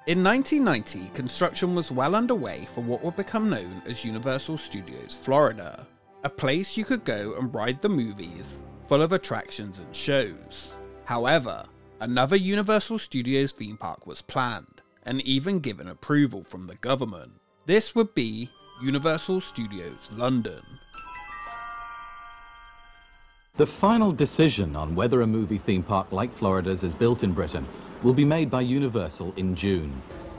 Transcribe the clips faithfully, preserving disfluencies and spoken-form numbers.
In nineteen ninety, construction was well underway for what would become known as Universal Studios Florida, a place you could go and ride the movies, full of attractions and shows. However, another Universal Studios theme park was planned, and even given approval from the government. This would be Universal Studios London. The final decision on whether a movie theme park like Florida's is built in Britain will be made by Universal in June.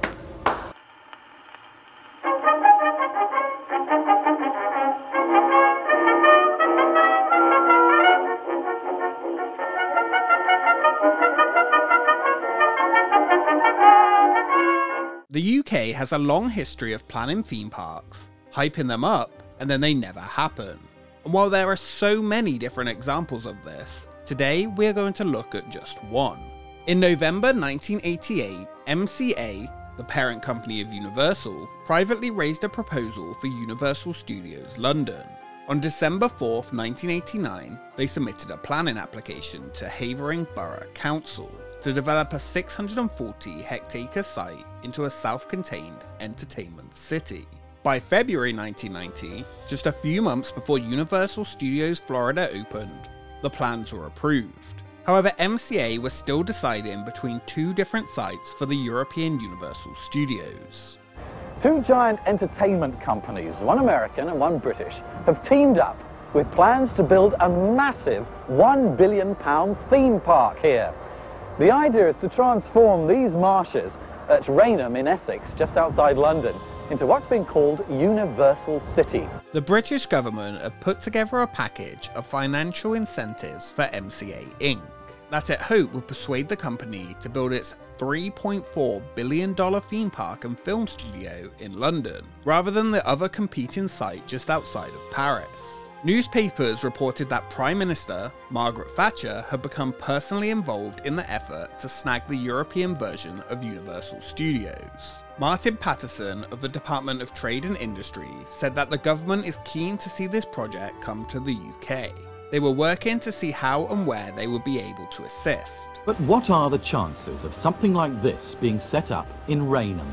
The U K has a long history of planning theme parks, hyping them up, and then they never happen. And while there are so many different examples of this, today we are going to look at just one. In November nineteen eighty-eight, M C A, the parent company of Universal, privately raised a proposal for Universal Studios London. On December fourth, nineteen eighty-nine, they submitted a planning application to Havering Borough Council to develop a six hundred forty hectare site into a self-contained entertainment city. By February nineteen ninety, just a few months before Universal Studios Florida opened, the plans were approved. However, M C A was still deciding between two different sites for the European Universal Studios. Two giant entertainment companies, one American and one British, have teamed up with plans to build a massive one billion pound theme park here. The idea is to transform these marshes at Rainham in Essex, just outside London, into what's been called Universal City. The British government have put together a package of financial incentives for M C A Incorporated that it hoped would persuade the company to build its three point four billion dollar theme park and film studio in London, rather than the other competing site just outside of Paris. Newspapers reported that Prime Minister Margaret Thatcher had become personally involved in the effort to snag the European version of Universal Studios. Martin Patterson of the Department of Trade and Industry said that the government is keen to see this project come to the U K. They were working to see how and where they would be able to assist. But what are the chances of something like this being set up in Rainham?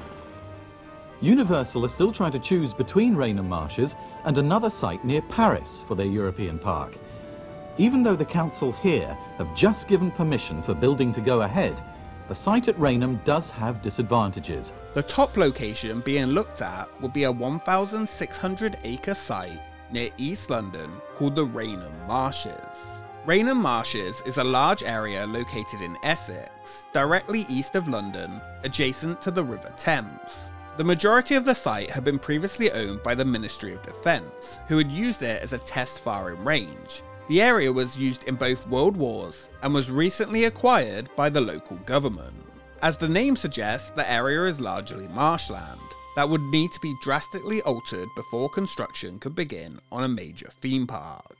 Universal are still trying to choose between Rainham Marshes and another site near Paris for their European park. Even though the council here have just given permission for building to go ahead, the site at Rainham does have disadvantages. The top location being looked at would be a one thousand six hundred acre site near East London called the Rainham Marshes. Rainham Marshes is a large area located in Essex, directly east of London, adjacent to the River Thames. The majority of the site had been previously owned by the Ministry of Defence, who had used it as a test firing range. The area was used in both World Wars and was recently acquired by the local government. As the name suggests, the area is largely marshland that would need to be drastically altered before construction could begin on a major theme park.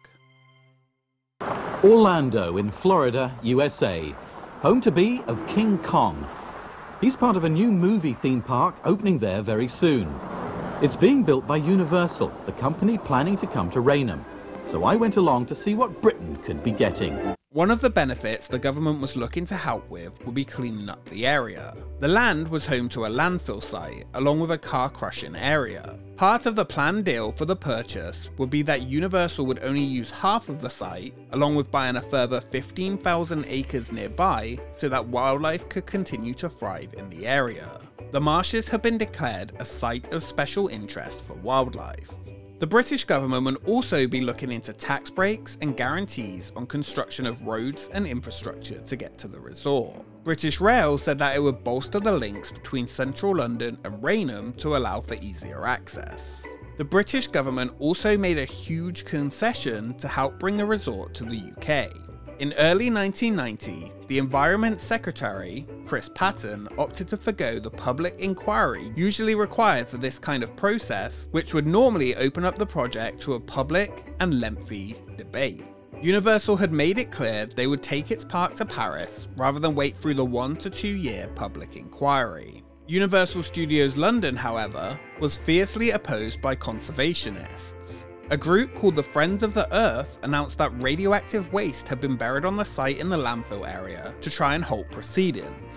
Orlando in Florida, U S A, home to be of King Kong. He's part of a new movie theme park opening there very soon. It's being built by Universal, the company planning to come to Rainham. So I went along to see what Britain could be getting. One of the benefits the government was looking to help with would be cleaning up the area. The land was home to a landfill site, along with a car crushing area. Part of the planned deal for the purchase would be that Universal would only use half of the site, along with buying a further fifteen thousand acres nearby, so that wildlife could continue to thrive in the area. The marshes have been declared a site of special interest for wildlife. The British government would also be looking into tax breaks and guarantees on construction of roads and infrastructure to get to the resort. British Rail said that it would bolster the links between central London and Rainham to allow for easier access. The British government also made a huge concession to help bring the resort to the U K. In early nineteen ninety, the Environment Secretary, Chris Patten, opted to forgo the public inquiry usually required for this kind of process, which would normally open up the project to a public and lengthy debate. Universal had made it clear they would take its park to Paris rather than wait through the one to two year public inquiry. Universal Studios London, however, was fiercely opposed by conservationists. A group called the Friends of the Earth announced that radioactive waste had been buried on the site in the landfill area to try and halt proceedings.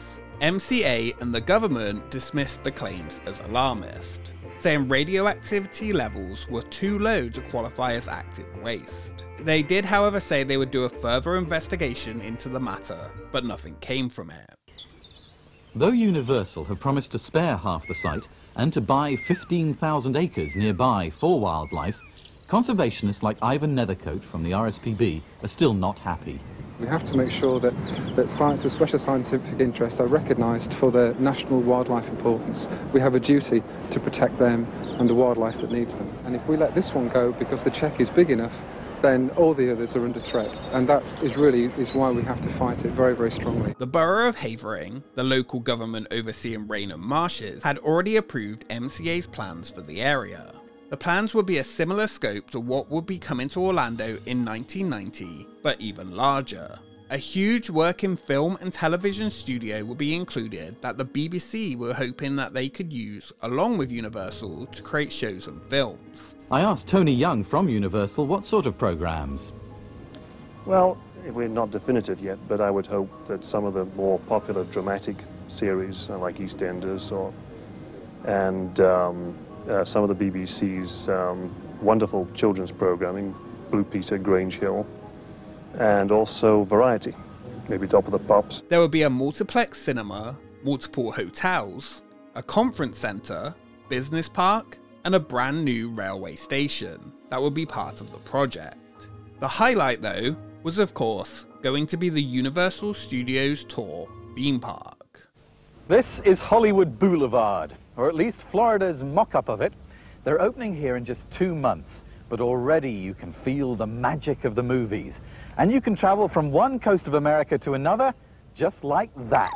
M C A and the government dismissed the claims as alarmist, saying radioactivity levels were too low to qualify as active waste. They did, however, say they would do a further investigation into the matter, but nothing came from it. Though Universal have promised to spare half the site and to buy fifteen thousand acres nearby for wildlife, conservationists like Ivan Nethercoat from the R S P B are still not happy. We have to make sure that, that sites of special scientific interest are recognised for their national wildlife importance. We have a duty to protect them and the wildlife that needs them. And if we let this one go because the cheque is big enough, then all the others are under threat. And that is really is why we have to fight it very, very strongly. The Borough of Havering, the local government overseeing Rainham Marshes, had already approved M C A's plans for the area. The plans would be a similar scope to what would be coming to Orlando in nineteen ninety, but even larger. A huge working film and television studio would be included that the B B C were hoping that they could use along with Universal to create shows and films. I asked Tony Young from Universal what sort of programmes. Well, we're not definitive yet, but I would hope that some of the more popular dramatic series like EastEnders or and um, Uh, some of the B B C's um, wonderful children's programming, Blue Peter, Grange Hill, and also variety, maybe Top of the Pops. There would be a multiplex cinema, multiple hotels, a conference centre, business park, and a brand new railway station that would be part of the project. The highlight, though, was of course going to be the Universal Studios Tour theme park. This is Hollywood Boulevard, or at least Florida's mock-up of it. They're opening here in just two months, but already you can feel the magic of the movies. And you can travel from one coast of America to another, just like that.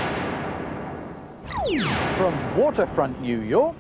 From waterfront New York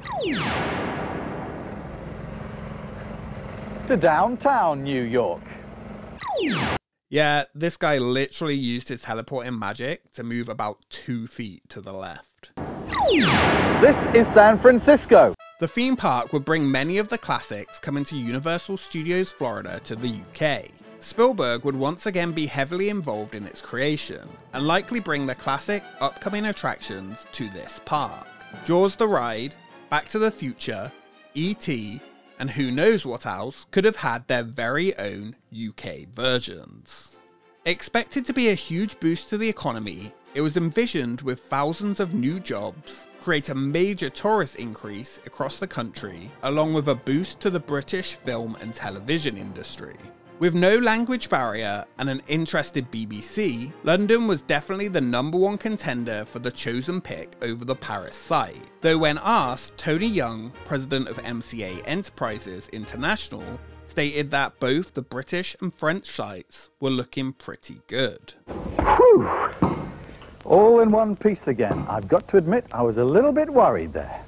to downtown New York. Yeah, this guy literally used his teleporting magic to move about two feet to the left. This is San Francisco. The theme park would bring many of the classics coming to Universal Studios Florida to the U K. Spielberg would once again be heavily involved in its creation, and likely bring the classic upcoming attractions to this park. Jaws the Ride, Back to the Future, E T, and who knows what else could have had their very own U K versions. Expected to be a huge boost to the economy, it was envisioned with thousands of new jobs, create a major tourist increase across the country, along with a boost to the British film and television industry. With no language barrier and an interested B B C, London was definitely the number one contender for the chosen pick over the Paris site. Though when asked, Tony Young, president of M C A Enterprises International, stated that both the British and French sites were looking pretty good. Whew! All in one piece again. I've got to admit, I was a little bit worried there.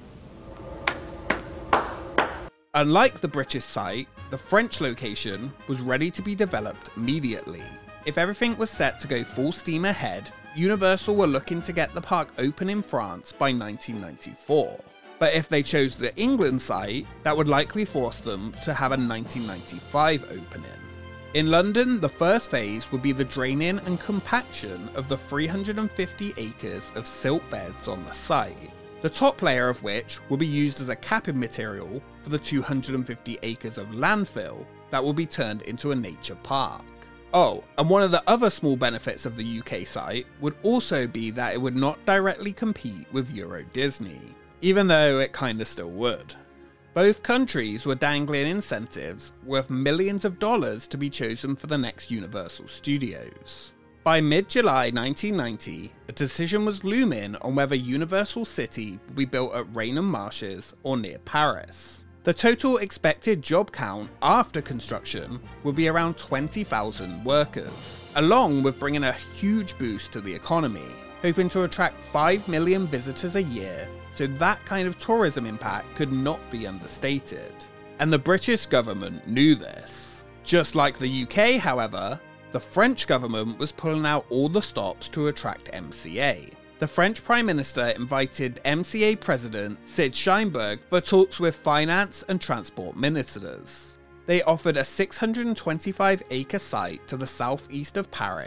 Unlike the British site, the French location was ready to be developed immediately. If everything was set to go full steam ahead, Universal were looking to get the park open in France by nineteen ninety-four. But if they chose the England site, that would likely force them to have a nineteen ninety-five opening. In London, the first phase would be the draining and compaction of the three hundred fifty acres of silt beds on the site, the top layer of which will be used as a capping material for the two hundred fifty acres of landfill that will be turned into a nature park. Oh, and one of the other small benefits of the U K site would also be that it would not directly compete with Euro Disney, even though it kinda still would. Both countries were dangling incentives worth millions of dollars to be chosen for the next Universal Studios. By mid-July nineteen ninety, a decision was looming on whether Universal City would be built at Rainham Marshes or near Paris. The total expected job count after construction would be around twenty thousand workers, along with bringing a huge boost to the economy, hoping to attract five million visitors a year, so that kind of tourism impact could not be understated. And the British government knew this. Just like the U K, however, the French government was pulling out all the stops to attract M C A. The French Prime Minister invited M C A President Sid Sheinberg for talks with finance and transport ministers. They offered a six hundred twenty-five acre site to the southeast of Paris,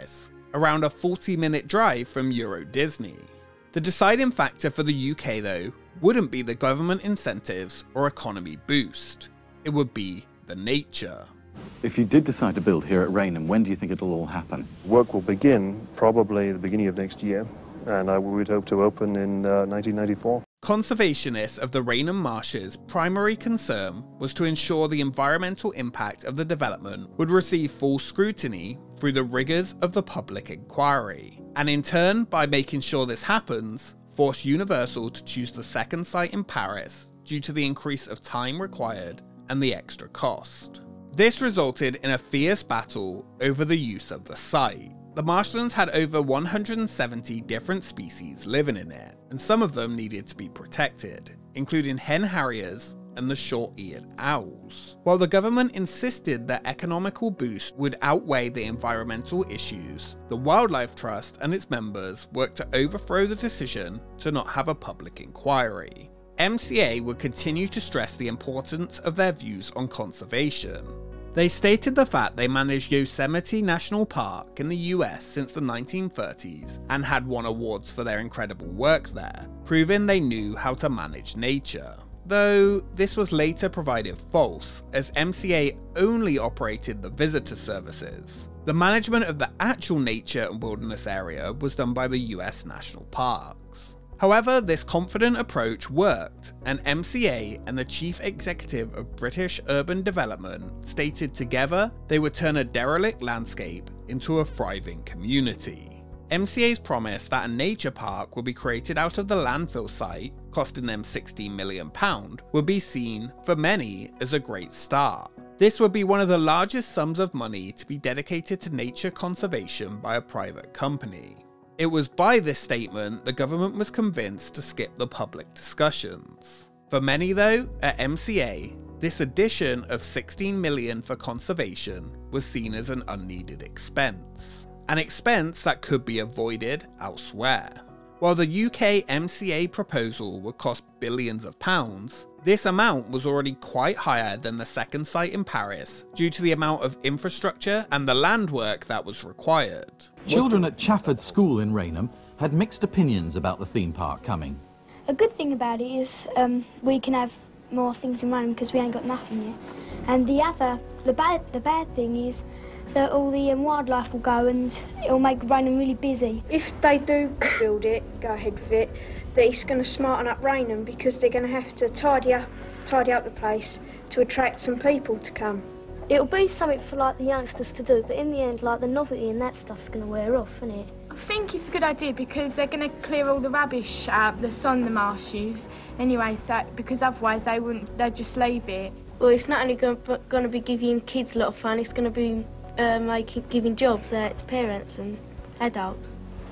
around a forty minute drive from Euro Disney. The deciding factor for the U K though wouldn't be the government incentives or economy boost, it would be the nature. If you did decide to build here at Rainham, when do you think it'll all happen? Work will begin probably at the beginning of next year, and I would hope to open in uh, nineteen ninety-four. Conservationists of the Rainham Marshes' primary concern was to ensure the environmental impact of the development would receive full scrutiny through the rigours of the public inquiry, and in turn, by making sure this happens, force Universal to choose the second site in Paris due to the increase of time required and the extra cost. This resulted in a fierce battle over the use of the site. The marshlands had over one hundred seventy different species living in it, and some of them needed to be protected, including hen harriers and the short-eared owls. While the government insisted that economical boost would outweigh the environmental issues, the Wildlife Trust and its members worked to overthrow the decision to not have a public inquiry. M C A would continue to stress the importance of their views on conservation. They stated the fact they managed Yosemite National Park in the U S since the nineteen thirties and had won awards for their incredible work there, proving they knew how to manage nature. Though this was later provided false, as M C A only operated the visitor services. The management of the actual nature and wilderness area was done by the U S National Parks. However, this confident approach worked, and M C A and the chief executive of British Urban Development stated together they would turn a derelict landscape into a thriving community. M C A's promise that a nature park would be created out of the landfill site, costing them sixteen million pounds, would be seen, for many, as a great start. This would be one of the largest sums of money to be dedicated to nature conservation by a private company. It was by this statement the government was convinced to skip the public discussions. For many though, at M C A, this addition of sixteen million pounds for conservation was seen as an unneeded expense. An expense that could be avoided elsewhere. While the U K M C A proposal would cost billions of pounds, this amount was already quite higher than the second site in Paris due to the amount of infrastructure and the land work that was required. Children at Chafford School in Rainham had mixed opinions about the theme park coming. A good thing about it is um, we can have more things in Rainham because we ain't got nothing here. And the other, the bad, the bad thing is that all the um, wildlife will go and it'll make Rainham really busy. If they do build it, go ahead with it, that it's going to smarten up Rainham because they're going to have to tidy up, tidy up the place to attract some people to come. It'll be something for like the youngsters to do, but in the end, like the novelty and that stuff's going to wear off, isn't it? I think it's a good idea because they're going to clear all the rubbish out that's on the marshes anyway, so because otherwise they wouldn't, they'd just leave it. Well, it's not only going to be giving kids a lot of fun, it's going to be uh, making giving jobs uh, to parents and adults.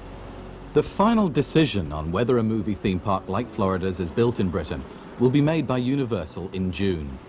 The final decision on whether a movie theme park like Florida's is built in Britain will be made by Universal in June.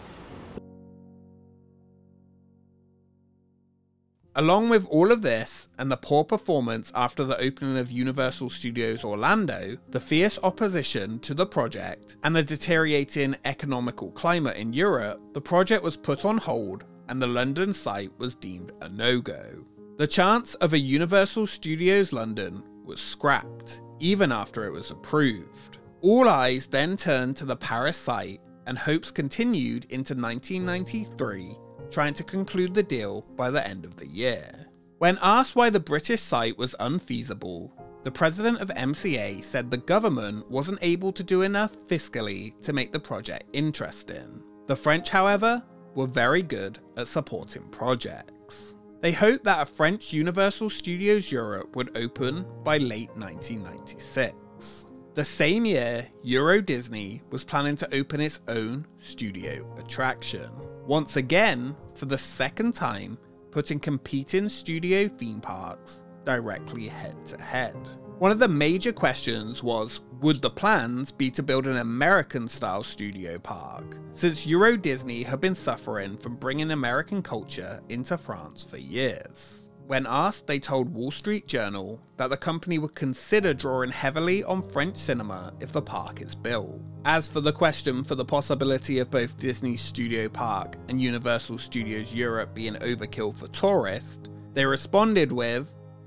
Along with all of this, and the poor performance after the opening of Universal Studios Orlando, the fierce opposition to the project, and the deteriorating economical climate in Europe, the project was put on hold and the London site was deemed a no-go. The chance of a Universal Studios London was scrapped, even after it was approved. All eyes then turned to the Paris site, and hopes continued into nineteen ninety-three, trying to conclude the deal by the end of the year. When asked why the British site was unfeasible, the president of M C A said the government wasn't able to do enough fiscally to make the project interesting. The French, however, were very good at supporting projects. They hoped that a French Universal Studios Europe would open by late nineteen ninety-six. The same year, Euro Disney was planning to open its own studio attraction. Once again, for the second time, putting competing studio theme parks directly head to head. One of the major questions was, would the plans be to build an American-style studio park, since Euro Disney had been suffering from bringing American culture into France for years. When asked, they told Wall Street Journal that the company would consider drawing heavily on French cinema if the park is built. As for the question for the possibility of both Disney's Studio Park and Universal Studios Europe being overkill for tourists, they responded with,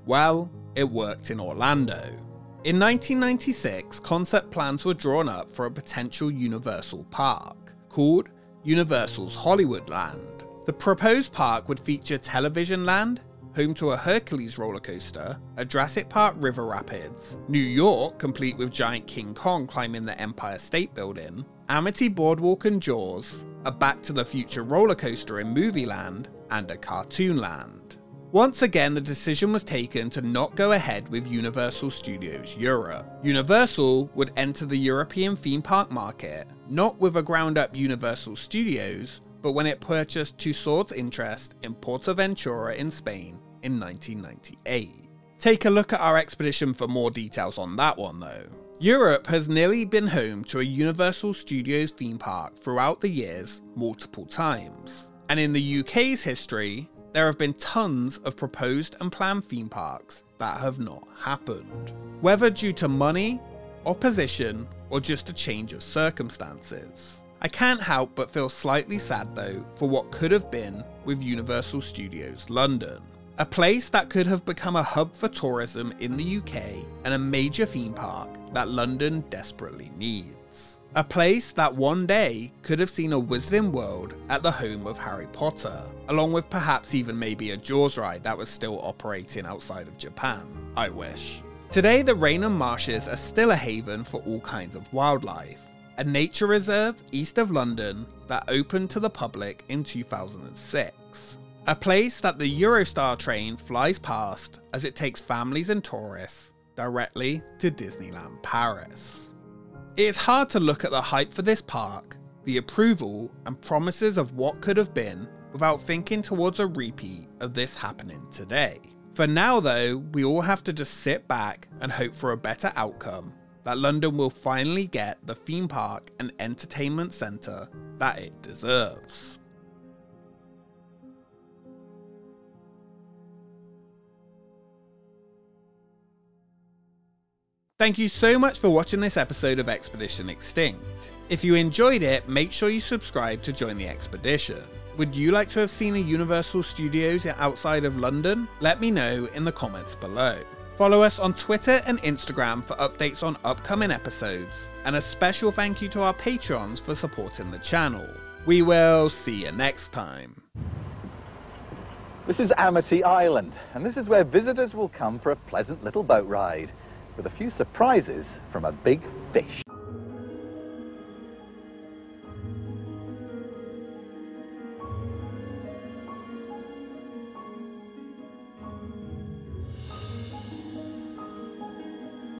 Well, it worked in Orlando. In nineteen ninety-six, concept plans were drawn up for a potential Universal park, called Universal's Hollywood Land. The proposed park would feature Television Land, home to a Hercules roller coaster, a Jurassic Park River Rapids, New York complete with giant King Kong climbing the Empire State Building, Amity Boardwalk and Jaws, a Back to the Future roller coaster in Movie Land, and a Cartoon Land. Once again, the decision was taken to not go ahead with Universal Studios Europe. Universal would enter the European theme park market, not with a ground-up Universal Studios, but when it purchased Tussauds' interest in Portaventura in Spain in nineteen ninety-eight. Take a look at our expedition for more details on that one though. Europe has nearly been home to a Universal Studios theme park throughout the years multiple times. And in the U K's history, there have been tons of proposed and planned theme parks that have not happened. Whether due to money, opposition, or just a change of circumstances. I can't help but feel slightly sad though for what could have been with Universal Studios London. A place that could have become a hub for tourism in the U K and a major theme park that London desperately needs. A place that one day could have seen a Wizarding World at the home of Harry Potter, along with perhaps even maybe a Jaws ride that was still operating outside of Japan. I wish. Today the Rainham Marshes are still a haven for all kinds of wildlife. A nature reserve east of London that opened to the public in two thousand six. A place that the Eurostar train flies past as it takes families and tourists directly to Disneyland Paris. It is hard to look at the hype for this park, the approval and promises of what could have been without thinking towards a repeat of this happening today. For now though, we all have to just sit back and hope for a better outcome, that London will finally get the theme park and entertainment centre that it deserves. Thank you so much for watching this episode of Expedition Extinct. If you enjoyed it, make sure you subscribe to join the expedition. Would you like to have seen a Universal Studios outside of London? Let me know in the comments below. Follow us on Twitter and Instagram for updates on upcoming episodes, and a special thank you to our Patreons for supporting the channel. We will see you next time. This is Amity Island, and this is where visitors will come for a pleasant little boat ride, with a few surprises from a big fish.